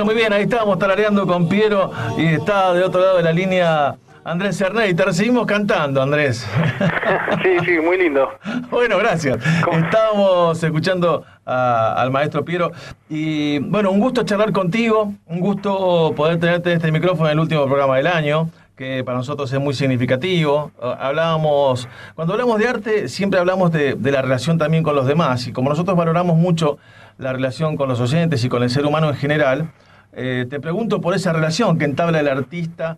Bueno, muy bien, ahí estábamos tarareando con Piero y está de otro lado de la línea Andrés Cerney. Te recibimos cantando, Andrés. Sí, muy lindo. Bueno, gracias. Estábamos escuchando al maestro Piero y bueno, un gusto charlar contigo, un gusto poder tenerte en este micrófono en el último programa del año, que para nosotros es muy significativo. Cuando hablamos de arte, siempre hablamos de la relación también con los demás, y como nosotros valoramos mucho la relación con los oyentes y con el ser humano en general, te pregunto por esa relación que entabla el artista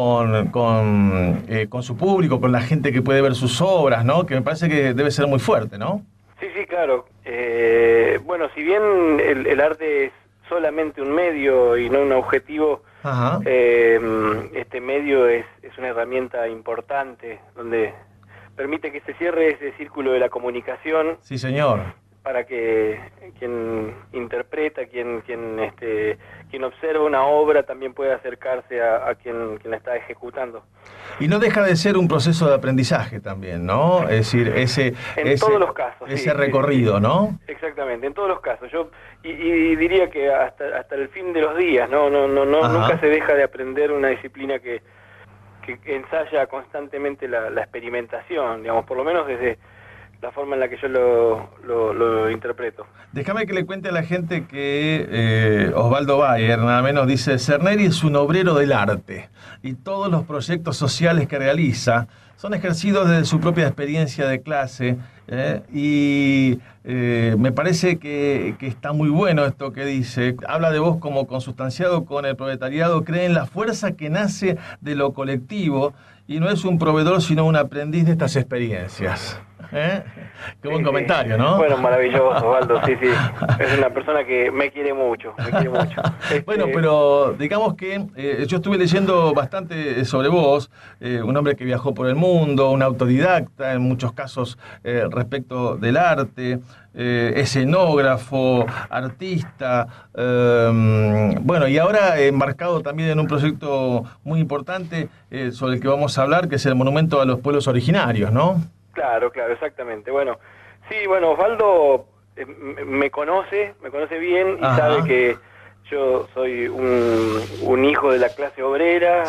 con su público, con la gente que puede ver sus obras, ¿no? Que me parece que debe ser muy fuerte, ¿no? Sí, claro. Bueno, si bien el arte es solamente un medio y no un objetivo, este medio es una herramienta importante donde permite que se cierre ese círculo de la comunicación. Sí, señor. Para que quien interpreta, quien observa una obra también pueda acercarse a quien la está ejecutando. Y no deja de ser un proceso de aprendizaje también, ¿no? Es decir, todos los casos, ese recorrido, sí. ¿No? Exactamente, en todos los casos. Yo y diría que hasta el fin de los días, nunca se deja de aprender una disciplina que ensaya constantemente la experimentación, digamos, por lo menos desde la forma en la que yo lo interpreto. Déjame que le cuente a la gente que Osvaldo Bayer, nada menos, dice: Cerneri es un obrero del arte y todos los proyectos sociales que realiza son ejercidos desde su propia experiencia de clase, y me parece que está muy bueno esto que dice. Habla de vos como consustanciado con el proletariado, cree en la fuerza que nace de lo colectivo y no es un proveedor sino un aprendiz de estas experiencias. Qué buen comentario, ¿no? Bueno, maravilloso, Osvaldo, sí. Es una persona que me quiere mucho. Bueno, pero digamos que yo estuve leyendo bastante sobre vos, un hombre que viajó por el mundo, un autodidacta en muchos casos respecto del arte, escenógrafo, artista, bueno, y ahora embarcado también en un proyecto muy importante sobre el que vamos a hablar, que es el Monumento a los Pueblos Originarios, ¿no? Claro, exactamente. Bueno, Osvaldo me conoce bien y sabe que yo soy un hijo de la clase obrera,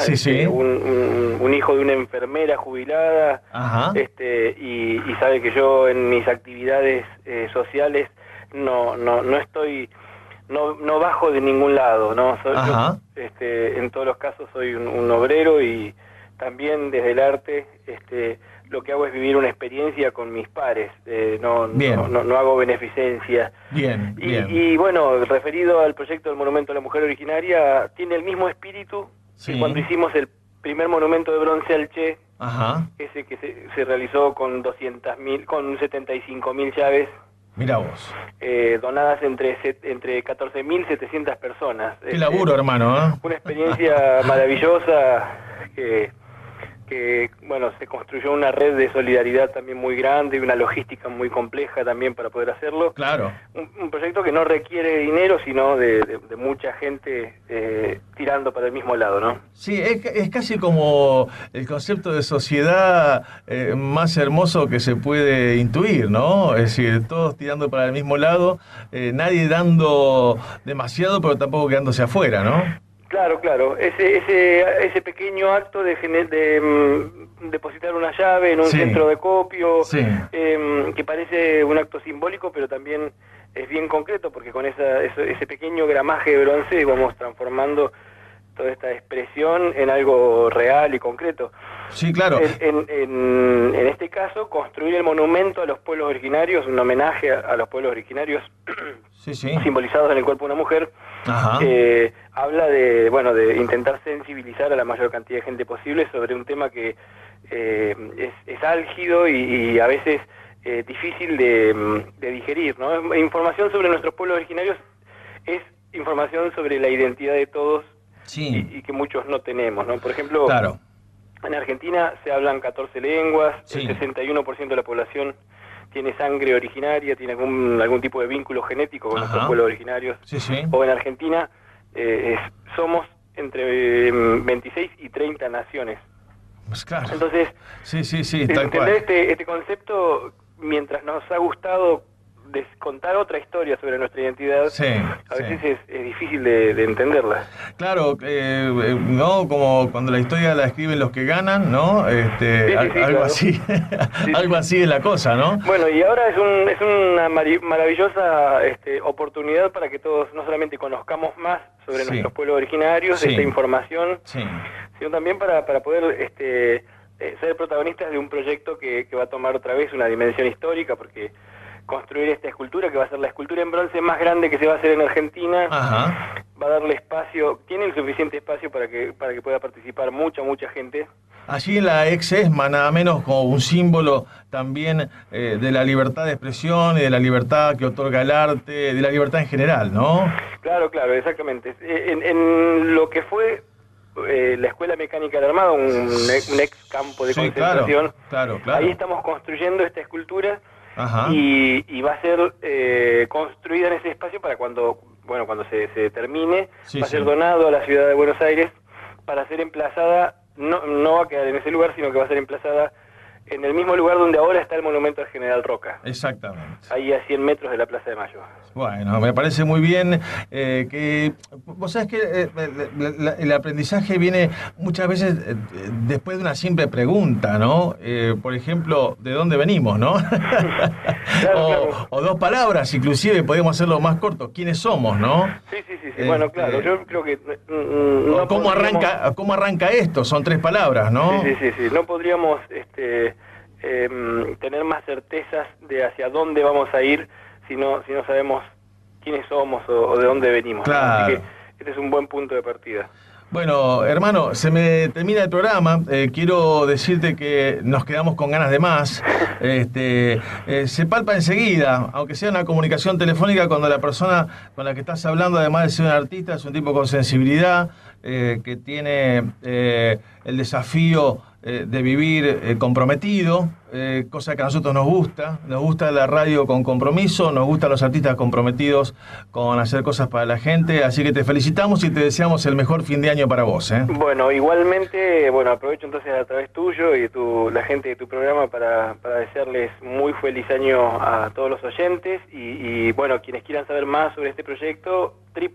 un hijo de una enfermera jubilada, y sabe que yo en mis actividades sociales no bajo de ningún lado, ¿no? Yo, en todos los casos soy un obrero, y también desde el arte lo que hago es vivir una experiencia con mis pares, no hago beneficencia. Bien. Y bueno, referido al proyecto del Monumento a la Mujer Originaria, tiene el mismo espíritu que cuando hicimos el primer monumento de bronce al Che, ese que se realizó con 75.000 llaves. Mira vos. Donadas entre 14.700 personas. Qué laburo, hermano, Una experiencia maravillosa que bueno, se construyó una red de solidaridad también muy grande y una logística muy compleja también para poder hacerlo. Claro. Un proyecto que no requiere dinero, sino de mucha gente tirando para el mismo lado, ¿no? Sí, es casi como el concepto de sociedad más hermoso que se puede intuir, ¿no? Es decir, todos tirando para el mismo lado, nadie dando demasiado, pero tampoco quedándose afuera, ¿no? Claro. Ese pequeño acto de depositar una llave en un centro de copio, que parece un acto simbólico, pero también es bien concreto, porque con ese pequeño gramaje de bronce vamos transformando toda esta expresión en algo real y concreto. Sí, claro. En este caso, construir el monumento a los pueblos originarios, un homenaje a los pueblos originarios simbolizados en el cuerpo de una mujer, habla de intentar sensibilizar a la mayor cantidad de gente posible sobre un tema que es álgido y a veces difícil de digerir, ¿no? Información sobre nuestros pueblos originarios es información sobre la identidad de todos, y que muchos no tenemos, ¿no? Por ejemplo, en Argentina se hablan 14 lenguas, el 61% de la población tiene sangre originaria, tiene algún tipo de vínculo genético con nuestros pueblos originarios. O en Argentina somos entre 26 y 30 naciones. Pues claro. Entonces, tal cual. este concepto, mientras nos ha gustado contar otra historia sobre nuestra identidad, a veces es difícil de entenderla. Claro, no como cuando la historia la escriben los que ganan, ¿no? Algo claro. Así, algo así es la cosa, ¿no? Bueno, y ahora es una maravillosa oportunidad para que todos no solamente conozcamos más sobre nuestros pueblos originarios, esta información, sino también para poder ser protagonistas de un proyecto que va a tomar otra vez una dimensión histórica, porque construir esta escultura, que va a ser la escultura en bronce más grande que se va a hacer en Argentina, va a darle espacio, tiene el suficiente espacio para que pueda participar mucha gente. Allí en la ex ESMA, nada menos como un símbolo también de la libertad de expresión y de la libertad que otorga el arte, de la libertad en general, ¿no? Claro, exactamente. En lo que fue la Escuela Mecánica del Armado, un ex campo de concentración, claro. Ahí estamos construyendo esta escultura y va a ser construida en ese espacio para cuando se termine, va a ser donado a la ciudad de Buenos Aires para ser emplazada, no va a quedar en ese lugar, sino que va a ser emplazada en el mismo lugar donde ahora está el monumento al General Roca. Exactamente. Ahí a 100 metros de la Plaza de Mayo. Bueno, me parece muy bien que... Vos sabés que el aprendizaje viene muchas veces después de una simple pregunta, ¿no? Por ejemplo, ¿de dónde venimos, no? Claro. O dos palabras, inclusive podemos hacerlo más corto. ¿Quiénes somos, no? Sí. Bueno, claro, yo creo que... ¿Cómo arranca esto? Son 3 palabras, ¿no? Sí. No podríamos... tener más certezas de hacia dónde vamos a ir si no sabemos quiénes somos o de dónde venimos. Claro. Así que este es un buen punto de partida. Bueno, hermano, se me termina el programa. Quiero decirte que nos quedamos con ganas de más. Se palpa enseguida, aunque sea una comunicación telefónica, cuando la persona con la que estás hablando, además de ser un artista, es un tipo con sensibilidad, que tiene el desafío de vivir comprometido, cosa que a nosotros nos gusta la radio con compromiso, nos gustan los artistas comprometidos con hacer cosas para la gente, así que te felicitamos y te deseamos el mejor fin de año para vos. Bueno, igualmente, aprovecho entonces a través tuyo y la gente de tu programa para desearles muy feliz año a todos los oyentes y quienes quieran saber más sobre este proyecto,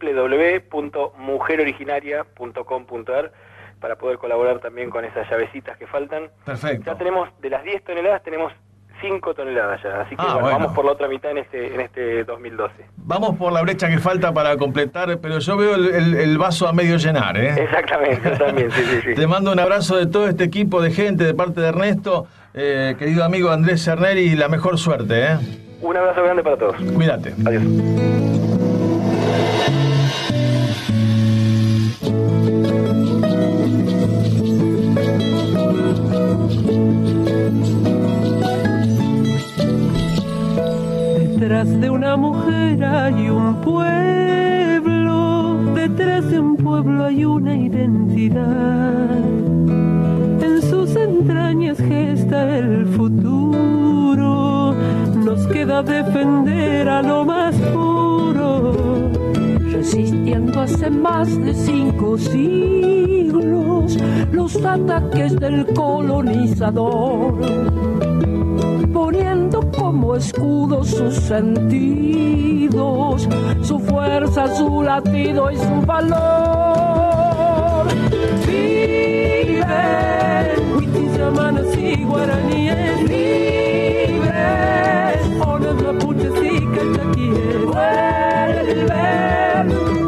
www.mujeroriginaria.com.ar, para poder colaborar también con esas llavecitas que faltan. Perfecto. Ya tenemos, de las 10 toneladas, tenemos 5 toneladas ya, así que vamos por la otra mitad en este 2012. Vamos por la brecha que falta para completar, pero yo veo el vaso a medio llenar, Exactamente, yo también, sí. Te mando un abrazo de todo este equipo de gente, de parte de Ernesto, querido amigo Andrés Cerneri, y la mejor suerte, Un abrazo grande para todos. Cuídate. Adiós. Detrás de una mujer hay un pueblo, detrás de un pueblo hay una identidad. En sus entrañas gesta el futuro, nos queda defender a lo más puro. Resistiendo hace más de 5 siglos los ataques del colonizador, poniendo como escudo sus sentidos, su fuerza, su latido y su valor. Vive, huitis, llamanas y guaraníes, libres, onas, mapuches y cachaquíes, vuelve